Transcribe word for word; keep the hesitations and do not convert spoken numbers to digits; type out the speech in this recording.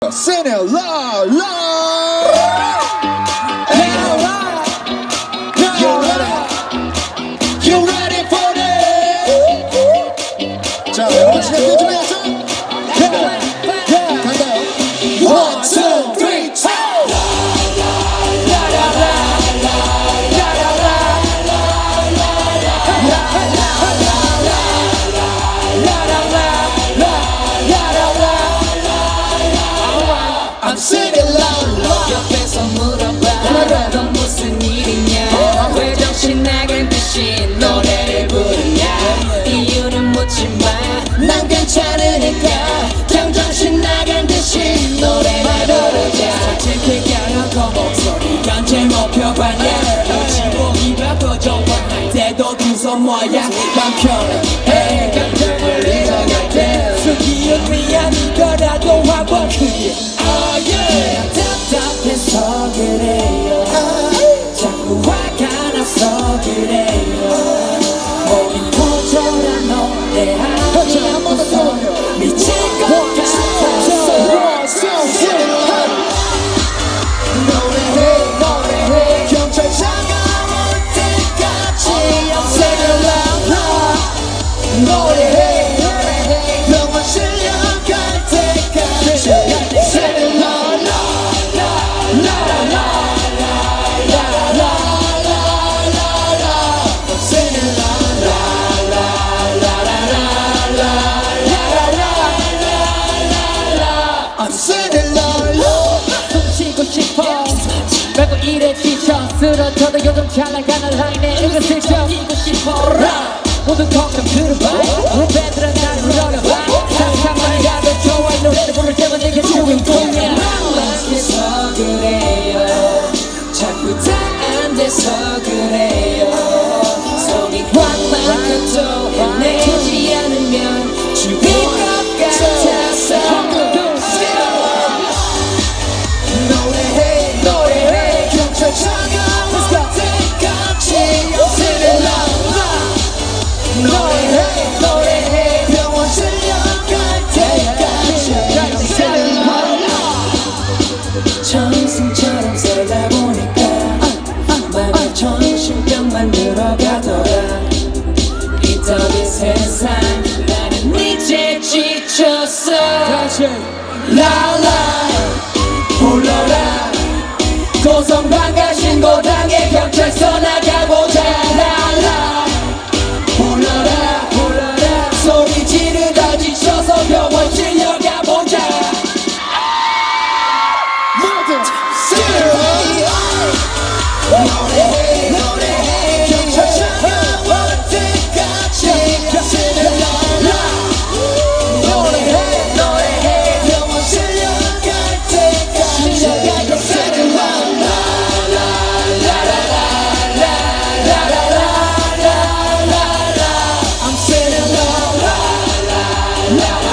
Sing it loud, loud. You ready? You ready for this? 자, 여러분 시간 준비했죠? 간다요. One, two, three, four. I'm singing loud, loud. 옆에서 물어봐 넌 무슨 일이냐 왜 정신 나간 듯이 노래를 부르냐 이유는 묻지마 난 괜찮으니까 그냥 정신 나간 듯이 노래만 부르자 솔직히 까놓고 목소리가 제목 펴봤냐 지목이가 더 정확할 때도 두 손 모아야 맘 편해 감정을 잃어갈 때 숙이은 미안이 거라도 한번 크게 답답해서 그래요 자꾸 화가 나서 그래요 목이 터져라 노래하면서 미칠 것 같아서 노래해, 노래해. 경찰차가 올 때까지 I'm singing loud, loud. 노래해, 노래해. 병원 실려갈 때까지 Singing loud, loud, loud, loud, loud, loud, loud, loud, loud, loud. I'm singing loud, loud, loud, loud, loud, loud, loud, loud, loud, loud. I'm singing loud, loud. 숨쉬고 싶어 말고 일에 지쳐 쓰러져도 요즘 잘 나가는 라인에 은근슬쩍 뛰고 싶어라 모두 걱정 들어봐 후배들은 날 불러려봐 상상만 가도 좋아 이 노래를 부를 때만 내게 주인공이야 맛있어 그래요 자꾸 다 안 돼서 그래요 속이 확 막혀도 해내지 않으면 죽을 것 같아서 노래해, 노래해. 경찰차가 올 때까지 I'm singing loud, loud. 노래해, 노래해. 병원 실려갈 때까지 I'm singing loud, loud. 정승처럼 살다 보니까 맘에 정신병만 늘어가더라 이 더비 세상 나는 이제 지쳤어 라라 불러라 고성방가 신고당에 경찰서 나가보자 라라 불러라 불러라 소리 지르다 지쳐서 병원 실려가보자 모두 sing 노래해, 노래해. 경찰차가 올 때까지 I'm singing loud, loud. 노래해, 노래해. 병원 실려갈 때까지 I'm singing loud, I'm singing loud, loud, loud.